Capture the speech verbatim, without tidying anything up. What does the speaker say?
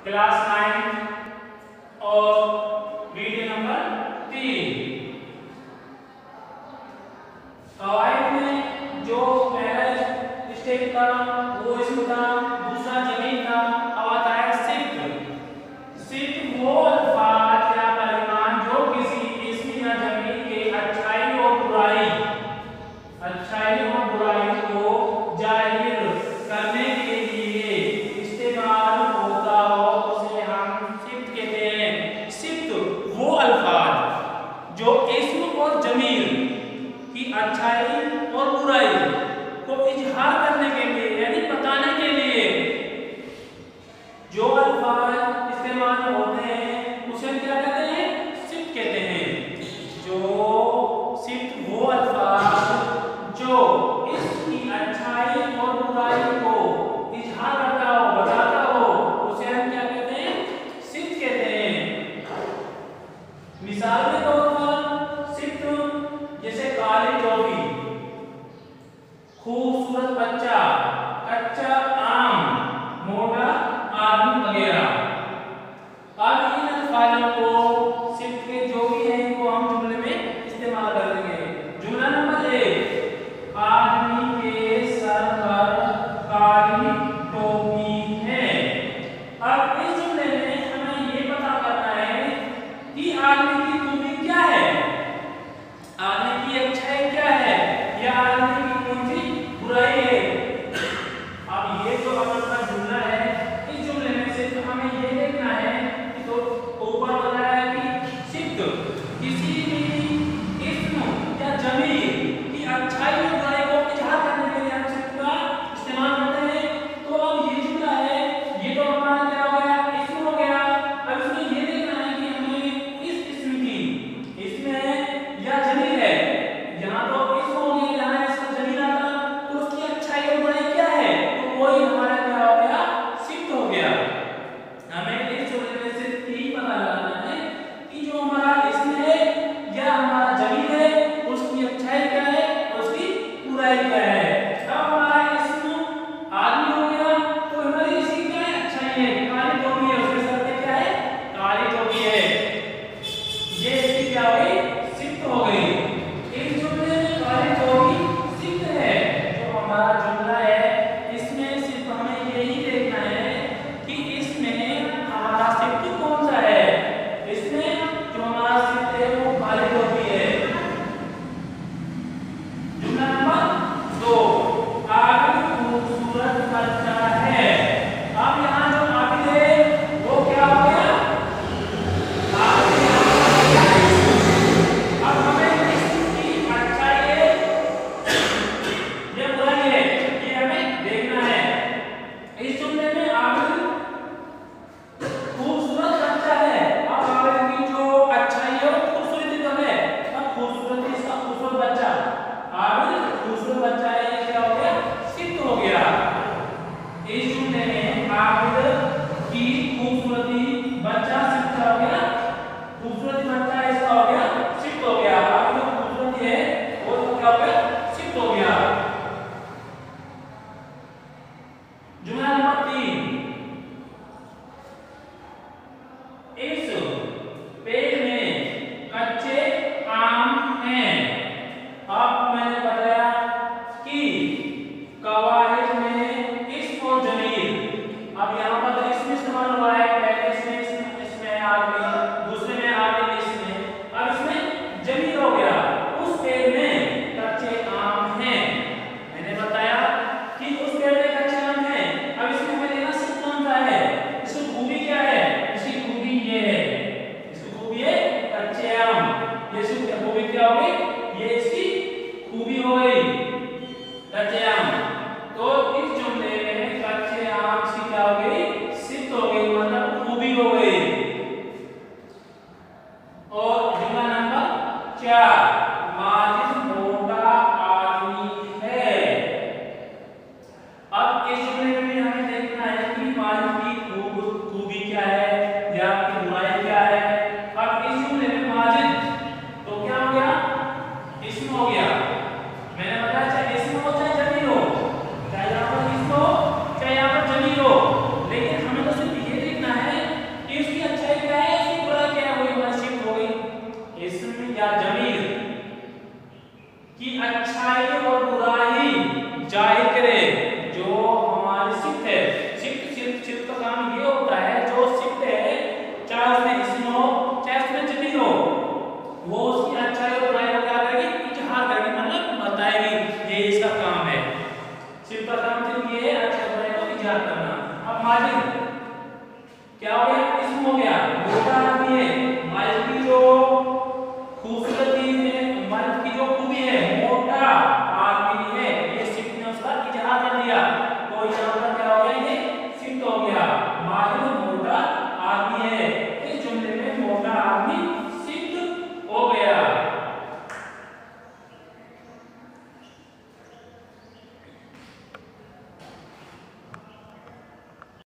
Class nine और video number तीन। कवायद में जो पहला स्टेप था वो इसम था, दूसरा जमीन था, अब आता है सिफ्त। सिफ्त वो अल्फाज या परिमाण जो किसी इसम या जमीन के अच्छाई और बुराई अच्छाई और बुराई को जाहिर करने के लिए इस्तेमाल होता हो उसे हम सिफ्त कहते हैं। सिफ्त वो अल्फाज जो इसम और जमीर की अच्छाई और बुराई को इजहार करने के लिए यानी बताने के लिए जो अल्फाज इस्तेमाल होते हैं उसे क्या कहते हैं? सिफ्त कहते हैं। जो सिफ्त वो अल्फाज जो इसकी अच्छाई और बुराई को इजहार करता हो, बताता हो, उसे हम क्या कहते हैं? सिफ्त कहते हैं। मिसाल के तौर पर सिफ्त जैसे काली टोपी, खूबसूरत बच्चा, कच्चा आम, मोटा आदमी वगैरह। अब इन अल्फाजों को सिफ्त के जो भी हैं इनको हम जुमले में इस्तेमाल करेंगे। जुमला नंबर एक, आदमी के सर पर काली टोपी है। अब इस जुमले में हमें ये पता करना है कि आदमी की खूबी क्या है, आदमी की अच्छाई क्या है, या आदमी की कौन सी बुराई है। अब ये जो अपना जुमला है, इस जुमले में से तो हमें रे जो हमारी शिफ्ट है, शिफ्ट शिफ्ट शिफ्ट का काम ये होता है, जो शिफ्ट है चाहे उसमें इसमें हो चाहे उसमें जमीन हो, वो उसकी अच्छाई और बुराई को क्या करेगी, इजहार करेगी, मतलब बताएगी, ये इसका काम है। शिफ्ट का काम सिर्फ ये है अच्छाई बुराई को इजहार करना। अब माजिद